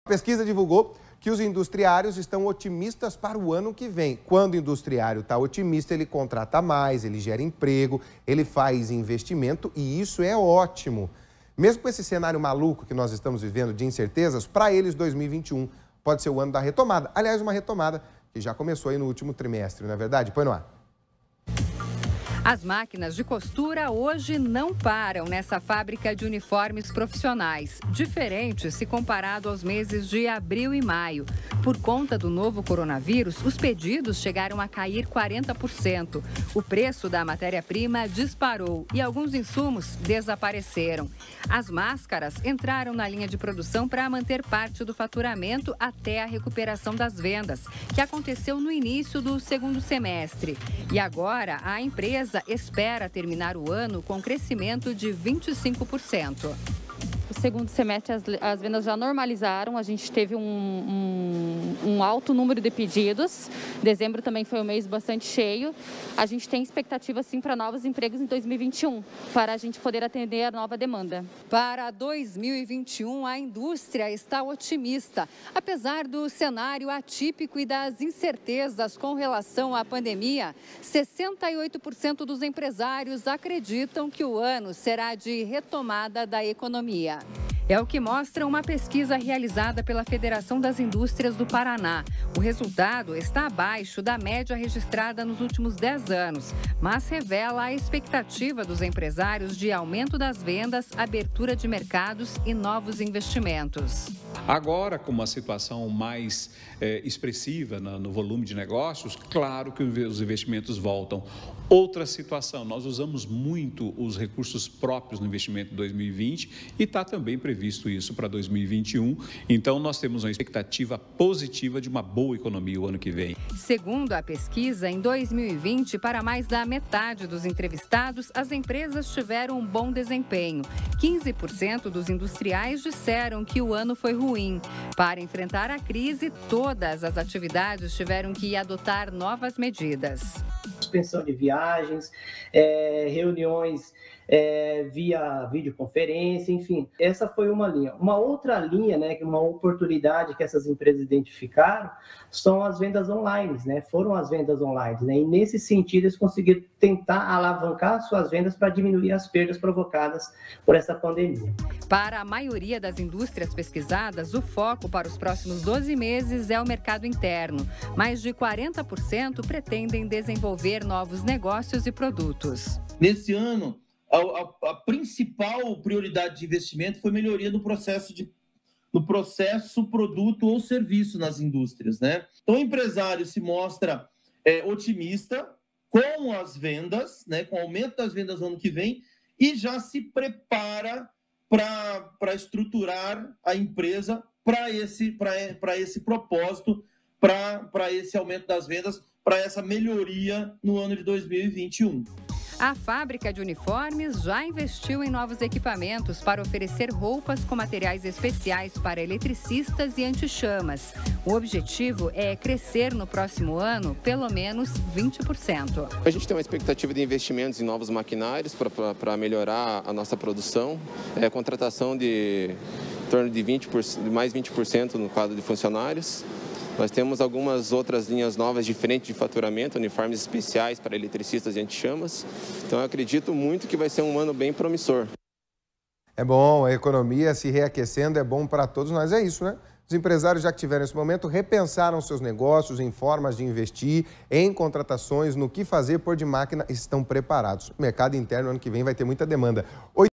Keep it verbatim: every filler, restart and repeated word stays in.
A pesquisa divulgou que os industriários estão otimistas para o ano que vem. Quando o industriário está otimista, ele contrata mais, ele gera emprego, ele faz investimento e isso é ótimo. Mesmo com esse cenário maluco que nós estamos vivendo de incertezas, para eles dois mil e vinte e um pode ser o ano da retomada. Aliás, uma retomada que já começou aí no último trimestre, não é verdade? Põe no ar. As máquinas de costura hoje não param nessa fábrica de uniformes profissionais, diferente se comparado aos meses de abril e maio. Por conta do novo coronavírus, os pedidos chegaram a cair quarenta por cento. O preço da matéria-prima disparou e alguns insumos desapareceram. As máscaras entraram na linha de produção para manter parte do faturamento até a recuperação das vendas, que aconteceu no início do segundo semestre. E agora a empresa espera terminar o ano com crescimento de vinte e cinco por cento. No segundo semestre, as, as vendas já normalizaram, a gente teve um, um, um alto número de pedidos. Dezembro também foi um mês bastante cheio. A gente tem expectativa, sim, para novos empregos em dois mil e vinte e um, para a gente poder atender a nova demanda. Para dois mil e vinte e um, a indústria está otimista. Apesar do cenário atípico e das incertezas com relação à pandemia, sessenta e oito por cento dos empresários acreditam que o ano será de retomada da economia. É o que mostra uma pesquisa realizada pela Federação das Indústrias do Paraná. O resultado está abaixo da média registrada nos últimos dez anos, mas revela a expectativa dos empresários de aumento das vendas, abertura de mercados e novos investimentos. Agora, com uma situação mais é, expressiva no, no volume de negócios, claro que os investimentos voltam. Outra situação, nós usamos muito os recursos próprios no investimento de dois mil e vinte e está também previsto isso para dois mil e vinte e um. Então, nós temos uma expectativa positiva de uma boa economia o ano que vem. Segundo a pesquisa, em dois mil e vinte, para mais da metade dos entrevistados, as empresas tiveram um bom desempenho. quinze por cento dos industriais disseram que o ano foi ruim. Para enfrentar a crise, todas as atividades tiveram que adotar novas medidas. Suspensão de viagens, é, reuniões é, via videoconferência, enfim, essa foi uma linha. Uma outra linha, né, uma oportunidade que essas empresas identificaram são as vendas online, né, foram as vendas online, né, e nesse sentido eles conseguiram tentar alavancar suas vendas para diminuir as perdas provocadas por essa pandemia. Para a maioria das indústrias pesquisadas, o foco para os próximos doze meses é o mercado interno. Mais de quarenta por cento pretendem desenvolver novos negócios e produtos. Nesse ano, a, a, a principal prioridade de investimento foi melhoria no processo de no processo, produto ou serviço nas indústrias, né? Então, o empresário se mostra é, otimista com as vendas, né, com o aumento das vendas no ano que vem e já se prepara para estruturar a empresa para esse, para esse propósito, para esse aumento das vendas, para essa melhoria no ano de dois mil e vinte e um. A fábrica de uniformes já investiu em novos equipamentos para oferecer roupas com materiais especiais para eletricistas e anti-chamas. O objetivo é crescer no próximo ano pelo menos vinte por cento. A gente tem uma expectativa de investimentos em novos maquinários para melhorar a nossa produção, é, contratação de em torno de, vinte por cento, de mais vinte por cento no quadro de funcionários. Nós temos algumas outras linhas novas diferentes de faturamento, uniformes especiais para eletricistas e anti-chamas. Então, eu acredito muito que vai ser um ano bem promissor. É bom, a economia se reaquecendo é bom para todos nós, é isso, né? Os empresários já que tiveram esse momento repensaram seus negócios em formas de investir, em contratações, no que fazer por de máquina, estão preparados. O mercado interno ano que vem vai ter muita demanda.